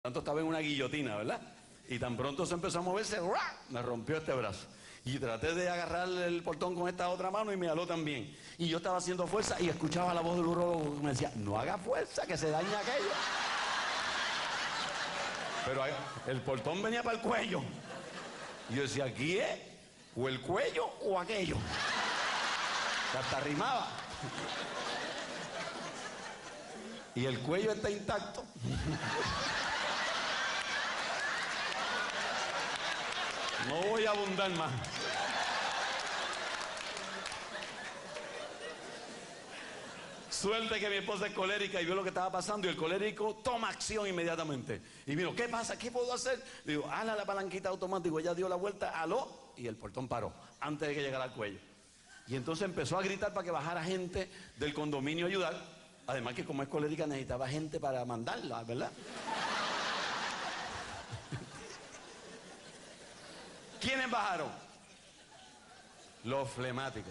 tanto estaba en una guillotina, ¿verdad? Y tan pronto se empezó a moverse, ¡ruah!, me rompió este brazo. Y traté de agarrar el portón con esta otra mano y me jaló también. Y yo estaba haciendo fuerza y escuchaba la voz del urólogo que me decía, no haga fuerza, que se daña aquello. Pero el portón venía para el cuello. Y yo decía, ¿aquí es? ¿O el cuello o aquello? Que hasta rimaba. Y el cuello está intacto. No voy a abundar más. Suerte que mi esposa es colérica y vio lo que estaba pasando y el colérico toma acción inmediatamente. Y miro, ¿qué pasa? ¿Qué puedo hacer? Digo, ala la palanquita automático. Ella dio la vuelta, aló, y el portón paró antes de que llegara al cuello. Y entonces empezó a gritar para que bajara gente del condominio a ayudar. Además que como es colérica necesitaba gente para mandarla, ¿verdad? ¿Quiénes bajaron? Los flemáticos.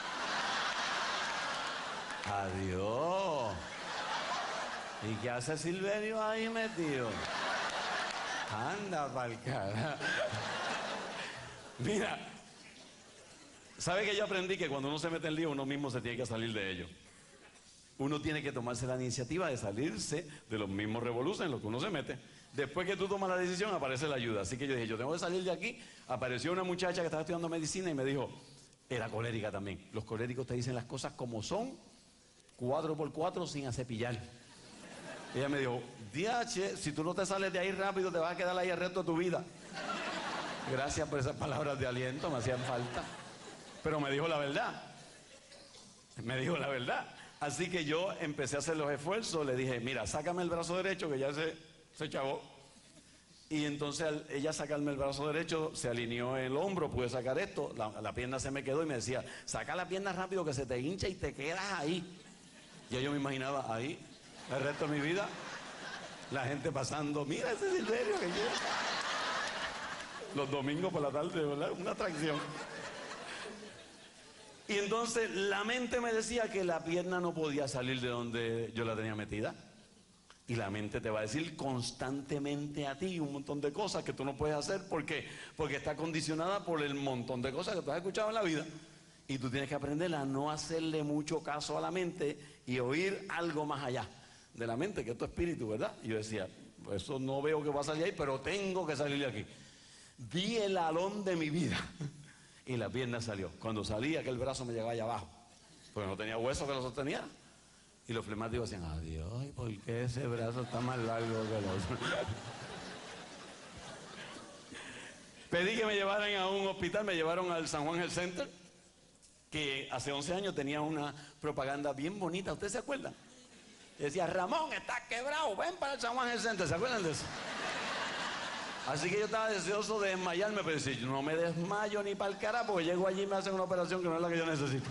Adiós. ¿Y qué hace Silverio ahí metido? Anda pa'l cara. Mira, ¿sabe que yo aprendí que cuando uno se mete en lío uno mismo se tiene que salir de ello? Uno tiene que tomarse la iniciativa de salirse de los mismos revoluciones en los que uno se mete. Después que tú tomas la decisión aparece la ayuda. Así que yo dije, yo tengo que salir de aquí. Apareció una muchacha que estaba estudiando medicina y me dijo, era colérica también. Los coléricos te dicen las cosas como son, 4x4 sin acepillar. Ella me dijo, DH, si tú no te sales de ahí rápido te vas a quedar ahí el resto de tu vida. Gracias por esas palabras de aliento, me hacían falta. Pero me dijo la verdad. Me dijo la verdad. Así que yo empecé a hacer los esfuerzos, le dije, mira, sácame el brazo derecho que ya se chavó. Y entonces al ella sacarme el brazo derecho, se alineó el hombro, pude sacar esto, la pierna se me quedó y me decía, saca la pierna rápido que se te hincha y te quedas ahí. Ya yo me imaginaba ahí, el resto de mi vida, la gente pasando, mira ese Silverio que llega. Los domingos por la tarde, ¿verdad? Una atracción. Y entonces la mente me decía que la pierna no podía salir de donde yo la tenía metida. Y la mente te va a decir constantemente a ti un montón de cosas que tú no puedes hacer. ¿Por qué? Porque está condicionada por el montón de cosas que tú has escuchado en la vida. Y tú tienes que aprender a no hacerle mucho caso a la mente y oír algo más allá de la mente, que es tu espíritu, ¿verdad? Y yo decía, pues eso no veo que va a salir ahí, pero tengo que salir de aquí. Di el alón de mi vida. Y la pierna salió. Cuando salía, aquel brazo me llegaba allá abajo, porque no tenía hueso que lo sosteniera. Y los flemáticos decían, adiós, ¿por qué ese brazo está más largo que el otro? Pedí que me llevaran a un hospital, me llevaron al San Juan Health Center, que hace 11 años tenía una propaganda bien bonita. ¿Ustedes se acuerdan? Decía, Ramón, estás quebrado, ven para el San Juan Health Center. ¿Se acuerdan de eso? Así que yo estaba deseoso de desmayarme, pero si no me desmayo ni para el cara, porque llego allí y me hacen una operación que no es la que yo necesito.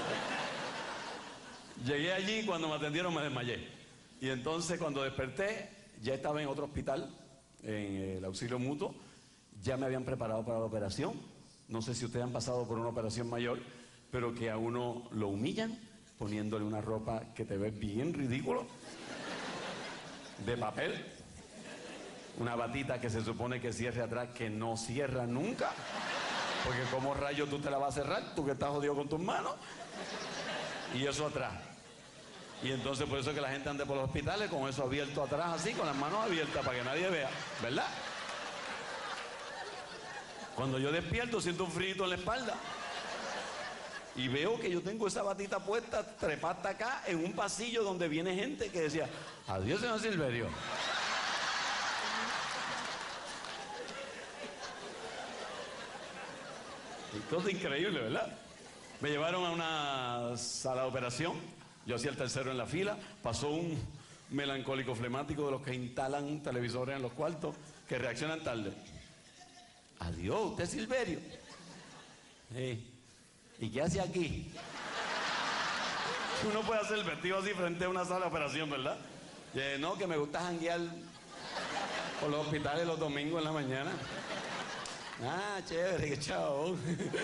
Llegué allí, cuando me atendieron me desmayé. Y entonces cuando desperté, ya estaba en otro hospital, en el auxilio mutuo. Ya me habían preparado para la operación. No sé si ustedes han pasado por una operación mayor, pero que a uno lo humillan poniéndole una ropa que te ve bien ridículo, de papel. Una batita que se supone que cierre atrás, que no cierra nunca. Porque como rayo tú te la vas a cerrar, tú que estás jodido con tus manos. Y eso atrás. Y entonces por eso es que la gente anda por los hospitales con eso abierto atrás, así, con las manos abiertas para que nadie vea, ¿verdad? Cuando yo despierto siento un frío en la espalda. Y veo que yo tengo esa batita puesta, trepada acá, en un pasillo donde viene gente que decía, adiós, señor Silverio. Todo increíble, ¿verdad? Me llevaron a una sala de operación. Yo hacía el tercero en la fila. Pasó un melancólico flemático de los que instalan televisores en los cuartos, que reaccionan tarde. Adiós, ¿usted es Silverio? Sí. ¿Y qué hace aquí? Uno puede hacer el vestido así frente a una sala de operación, ¿verdad? No, que me gusta janguear por los hospitales los domingos en la mañana. Ah, chévere, que chao.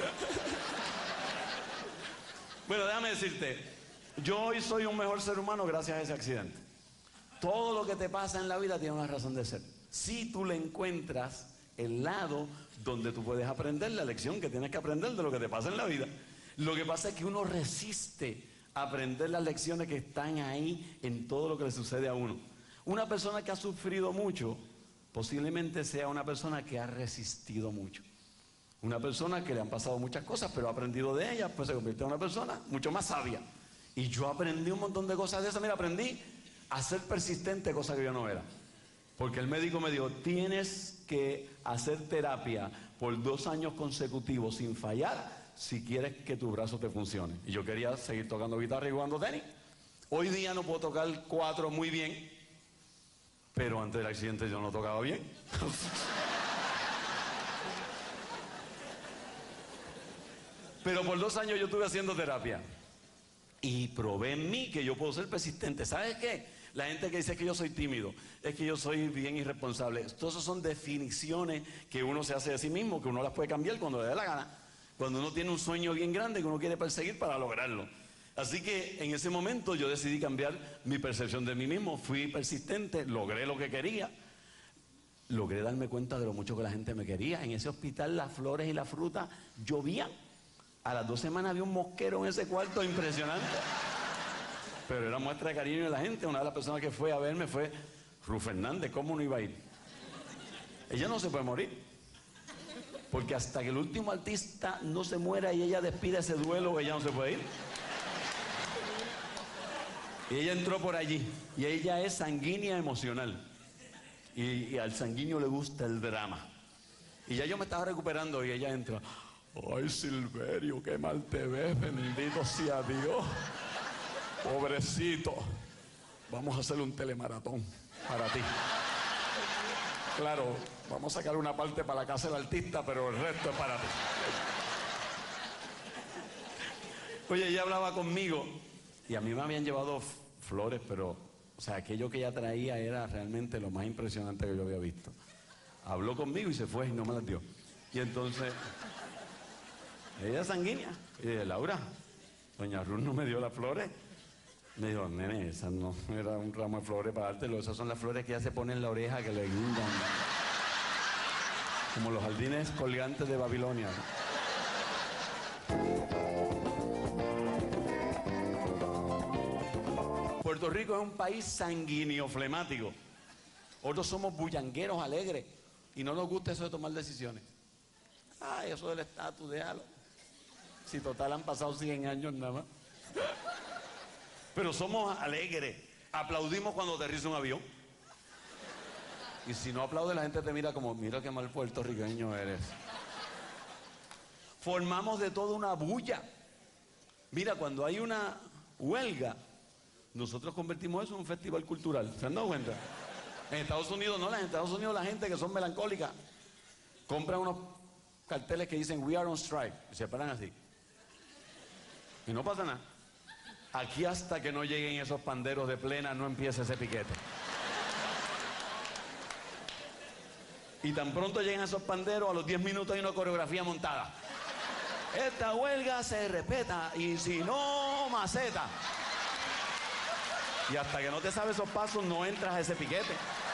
Bueno, déjame decirte, yo hoy soy un mejor ser humano gracias a ese accidente. Todo lo que te pasa en la vida tiene una razón de ser. si tú le encuentras el lado donde tú puedes aprender la lección que tienes que aprender de lo que te pasa en la vida. Lo que pasa es que uno resiste a aprender las lecciones que están ahí en todo lo que le sucede a uno. Una persona que ha sufrido mucho, posiblemente sea una persona que ha resistido mucho. Una persona que le han pasado muchas cosas, pero ha aprendido de ellas, pues se convierte en una persona mucho más sabia. Y yo aprendí un montón de cosas de esas. Mira, aprendí a ser persistente, cosa que yo no era. Porque el médico me dijo, tienes que hacer terapia por 2 años consecutivos sin fallar si quieres que tu brazo te funcione. Y yo quería seguir tocando guitarra y jugando tenis. Hoy día no puedo tocar 4 muy bien, pero antes del accidente yo no tocaba bien. Pero por 2 años yo estuve haciendo terapia. Y probé en mí que yo puedo ser persistente. ¿Sabes qué? La gente que dice que yo soy tímido, es que yo soy bien irresponsable. Todas esas son definiciones que uno se hace de sí mismo, que uno las puede cambiar cuando le dé la gana. Cuando uno tiene un sueño bien grande que uno quiere perseguir para lograrlo. Así que en ese momento yo decidí cambiar mi percepción de mí mismo. Fui persistente, logré lo que quería. Logré darme cuenta de lo mucho que la gente me quería. En ese hospital las flores y la fruta llovían. A las 2 semanas había un mosquero en ese cuarto impresionante. Pero era muestra de cariño de la gente. Una de las personas que fue a verme fue Ruth Fernández. ¿Cómo no iba a ir? Ella no se puede morir. Porque hasta que el último artista no se muera y ella despida ese duelo, ella no se puede ir. Y ella entró por allí. Y ella es sanguínea emocional. Y al sanguíneo le gusta el drama. Y ya yo me estaba recuperando y ella entra. Ay, Silverio, qué mal te ves, bendito sea Dios. Pobrecito. Vamos a hacer un telemaratón para ti. Claro, vamos a sacar una parte para la casa del artista, pero el resto es para ti. Oye, ella hablaba conmigo y a mí me habían llevado flores, pero, o sea, aquello que ella traía era realmente lo más impresionante que yo había visto. Habló conmigo y se fue y no me las dio. Y entonces, ella es sanguínea. Y dije, Laura, doña Ruth no me dio las flores. Me dijo, nene, esa no era un ramo de flores para dártelo, esas son las flores que ella se pone en la oreja que le guindan. Como los jardines colgantes de Babilonia. Puerto Rico es un país sanguíneo, flemático. Otros somos bullangueros, alegres, y no nos gusta eso de tomar decisiones. Ay, eso del estatus, déjalo. Si total han pasado 100 años nada más. Pero somos alegres. Aplaudimos cuando aterriza un avión. Y si no aplaude, la gente te mira como, mira qué mal puertorriqueño eres. Formamos de todo una bulla. Mira, cuando hay una huelga, nosotros convertimos eso en un festival cultural. ¿Se han dado cuenta? En Estados Unidos no, en Estados Unidos la gente que son melancólicas compra unos carteles que dicen We are on strike y se paran así. Y no pasa nada. Aquí hasta que no lleguen esos panderos de plena no empieza ese piquete. Y tan pronto llegan esos panderos, a los 10 minutos hay una coreografía montada. Esta huelga se respeta y si no, maceta. Y hasta que no te sabes esos pasos no entras a ese piquete.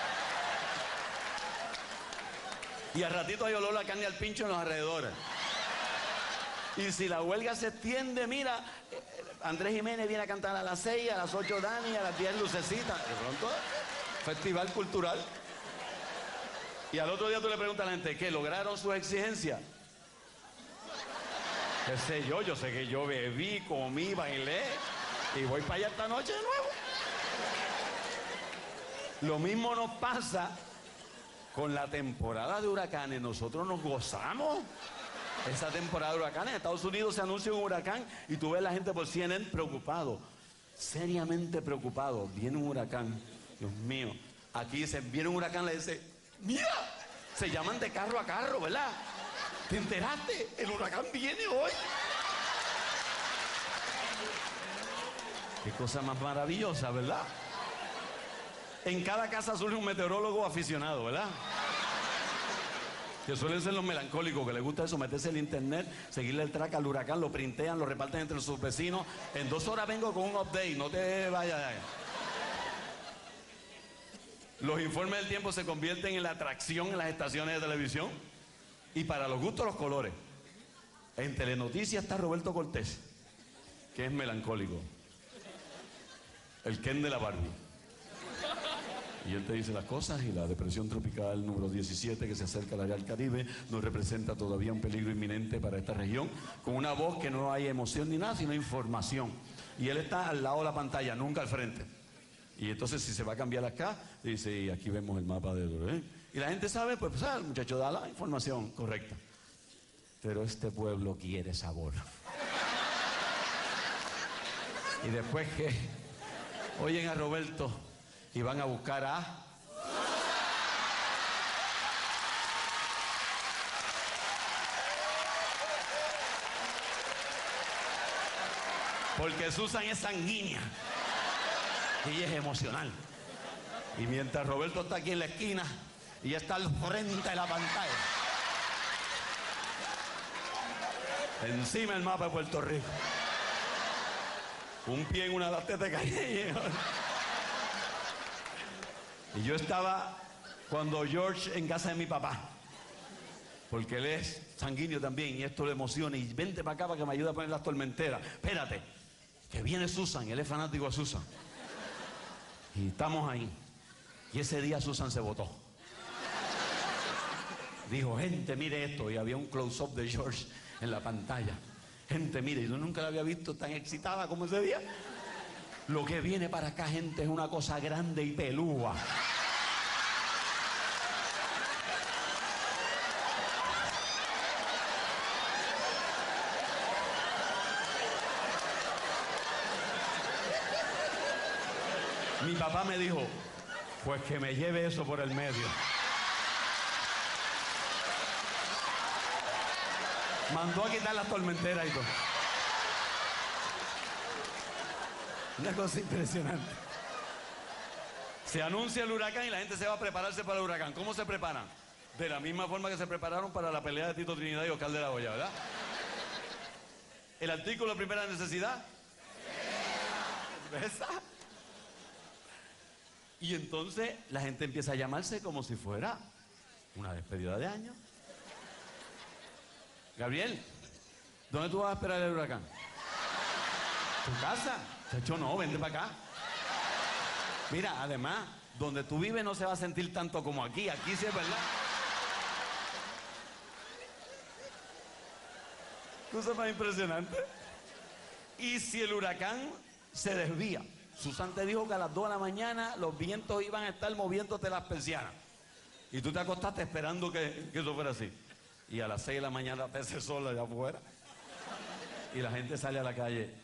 Y al ratito hay olor a carne al pincho en los alrededores. Y si la huelga se extiende, mira, Andrés Jiménez viene a cantar a las 6, a las 8 Dani, a las 10 Lucecita. De pronto, festival cultural. Y al otro día tú le preguntas a la gente, ¿qué? ¿Lograron sus exigencias? ¿Qué sé yo? Yo sé que yo bebí, comí, bailé y voy para allá esta noche de nuevo. Lo mismo nos pasa con la temporada de huracanes. Nosotros nos gozamos esa temporada de huracanes. En Estados Unidos se anuncia un huracán y tú ves a la gente por CNN preocupado, seriamente preocupado. Viene un huracán, Dios mío. Aquí dicen, viene un huracán, le dice, mira, se llaman de carro a carro, ¿verdad? ¿Te enteraste? El huracán viene hoy. Qué cosa más maravillosa, ¿verdad? En cada casa surge un meteorólogo aficionado, ¿verdad? Que suelen ser los melancólicos, que les gusta eso, meterse en el internet, seguirle el track al huracán, lo printean, lo reparten entre sus vecinos. En 2 horas vengo con un update, no te vayas. Los informes del tiempo se convierten en la atracción en las estaciones de televisión. Y para los gustos, los colores. En Telenoticias está Roberto Cortés, que es melancólico. El Ken de la Barbie. Y él te dice las cosas, y la depresión tropical número 17 que se acerca al área del Caribe nos representa todavía un peligro inminente para esta región, con una voz que no hay emoción ni nada, sino información. Y él está al lado de la pantalla, nunca al frente. Y entonces si se va a cambiar acá, dice, y aquí vemos el mapa de... Y la gente sabe, pues el muchacho da la información correcta. Pero este pueblo quiere sabor. Y después que oyen a Roberto y van a buscar a... Porque Susan es sanguínea y ella es emocional. Y mientras Roberto está aquí en la esquina y ella está al frente de la pantalla, encima el mapa de Puerto Rico, un pie en una de las tetas calle. Y yo estaba cuando George en casa de mi papá, porque él es sanguíneo también y esto le emociona, y vente para acá para que me ayude a poner las tormenteras. Espérate, que viene Susan, él es fanático de Susan. Y estamos ahí. Y ese día Susan se botó. Dijo, gente, mire esto. Y había un close-up de George en la pantalla. Gente, mire, yo nunca la había visto tan excitada como ese día. Lo que viene para acá, gente, es una cosa grande y pelúa. Mi papá me dijo, pues que me lleve eso por el medio. Mandó a quitar las tormenteras y todo. Una cosa impresionante. Se anuncia el huracán y la gente se va a prepararse para el huracán. ¿Cómo se preparan? De la misma forma que se prepararon para la pelea de Tito Trinidad y Oscar de la Hoya, ¿verdad? El artículo de primera necesidad. ¿Ves? Y entonces la gente empieza a llamarse como si fuera una despedida de año. Gabriel, ¿dónde tú vas a esperar el huracán? ¿Tu casa? Chacho, no, vente para acá. Mira, además, donde tú vives no se va a sentir tanto como aquí. Aquí sí es verdad. Cosa más impresionante. Y si el huracán se desvía, Susan te dijo que a las 2 de la mañana los vientos iban a estar moviéndote las persianas. Y tú te acostaste esperando que eso fuera así. Y a las 6 de la mañana te hace sol allá afuera. Y la gente sale a la calle.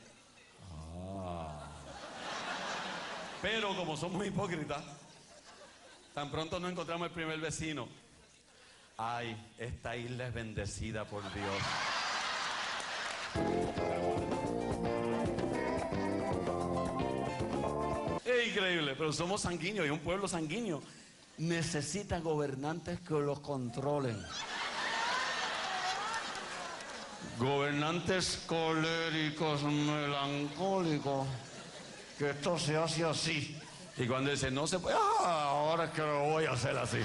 Pero como somos hipócritas, tan pronto no encontramos el primer vecino. Ay, esta isla es bendecida por Dios. Es increíble, pero somos sanguíneos y un pueblo sanguíneo necesita gobernantes que los controlen. Gobernantes coléricos, melancólicos, que esto se hace así. Y cuando dice no se puede, ahora es que lo voy a hacer así.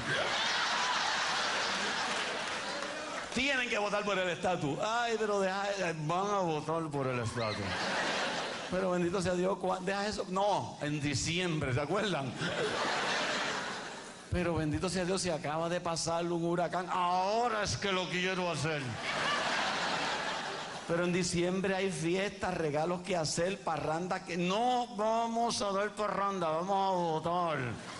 Tienen que votar por el estatus. Ay, pero van a votar por el estatus. Pero bendito sea Dios, deja eso. No, en diciembre, ¿se acuerdan? Pero bendito sea Dios, si acaba de pasar un huracán, ahora es que lo quiero hacer. Pero en diciembre hay fiestas, regalos que hacer, parrandas que... No vamos a dar parranda, vamos a votar.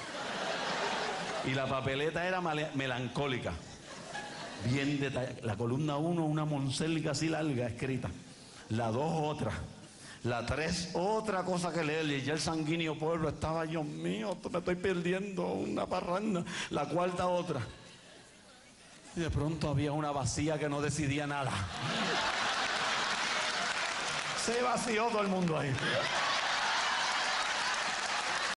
Y la papeleta era melancólica. Bien detallada. La columna 1, una monselga así larga escrita. La 2, otra. La 3, otra cosa que leer. Y ya el sanguíneo pueblo estaba, Dios mío, me estoy perdiendo una parranda. La 4, otra. Y de pronto había una vacía que no decidía nada. Se vació todo el mundo ahí.